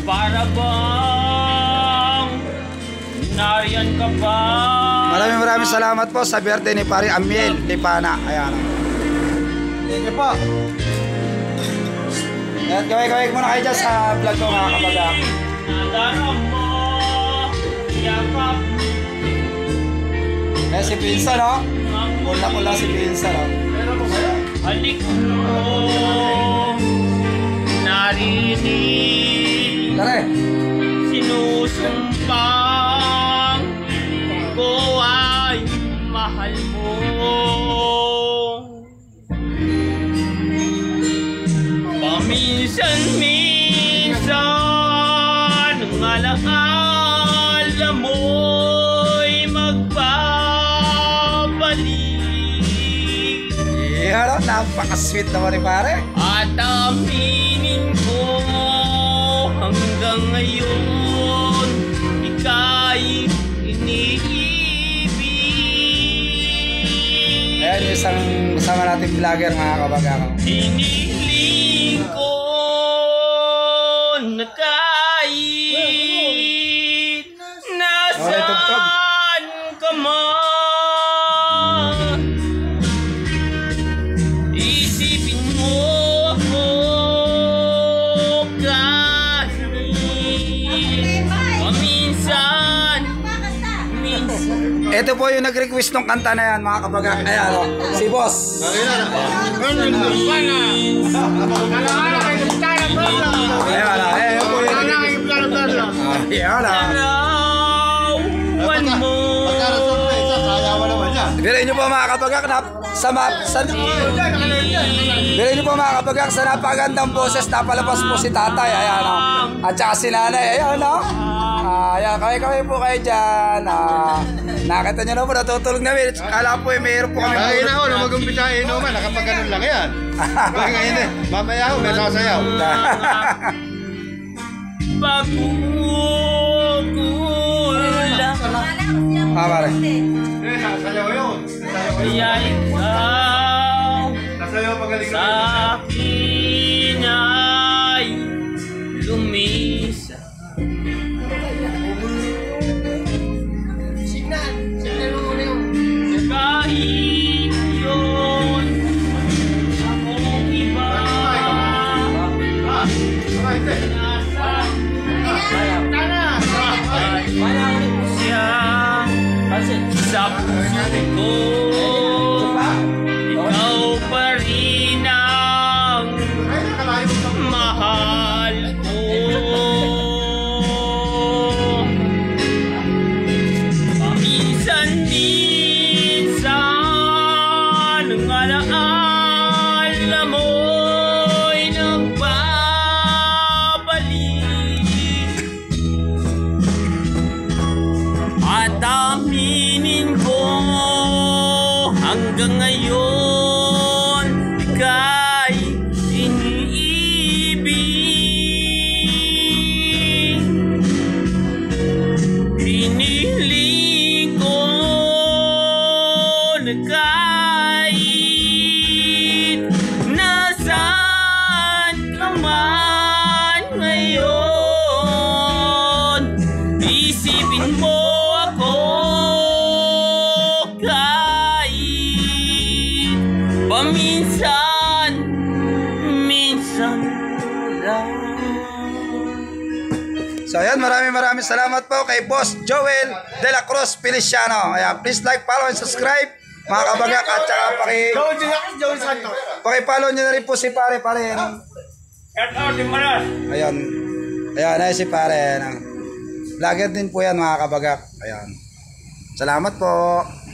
Para bang nariyan ka pa. Maraming salamat po sa birthday ni Pare Amiel Lipana. Ayan. Thank you po. At gawin muna kayo dyan sa vlog ko mga kabaga. Nadarang mo, yakap. Eh si Pinsa no? Pula si Pinsa no? Halik mo, narinig. Tara Sinusumpang ko ay mahal mo. Paminsan-minsan ang alaala mo'y magbabalik. Yeah, napaka-sweet naman ni Pare. At aminin ko hanggang ngayon ika'y iniibig. Ayan yung isang kasama nating vlogger mga kabaga. Hiniling ko na kahit nasaan ka man, isipin mo ako kahit paminsan. Ito po yung nag-request ng kanta na yan mga kabaga. Ayan o, si Boss. Ayan o, ayan po yung ayan o. Arawan mo. Bilhin nyo po mga kabagak na bilhin nyo po mga kabagak sa napagandang boses na palabas po si tatay. Ayan o. At saka si nanay. Ayan o. Ayan, kami po kayo dyan. Nakita nyo na po, natutulog namin. Kala po mayroon po kami. Kaya na ako na mag-umpisa inuman, nakapag-ganon lang yan. Kaya ngayon eh, mamaya ako may sasayaw. Pagkukula. Pare. Sasayaw yun. Kaya ikaw Sasayaw magaling sa akin ay lumisa. Kahit yun akong iba sa puso ko, ikaw pa rin ang mahal ko. Paminsan-minsan ang alaala mo'y nagbabalik. At aminin ko hanggang ngayon ika'y iniibig. Hiniling ko na kahit nasaan ka man ngayon, isipin mo paminsan lang. So ayan, maraming salamat po kay Boss Joel De La Cruz Feliciano. Ayan, please like, follow, and subscribe mga kabagak. At saka paki-follow nyo na rin po si Pare. Ayan, ayan si Pare. Vlogger din po yan mga kabagak. Ayan, salamat po.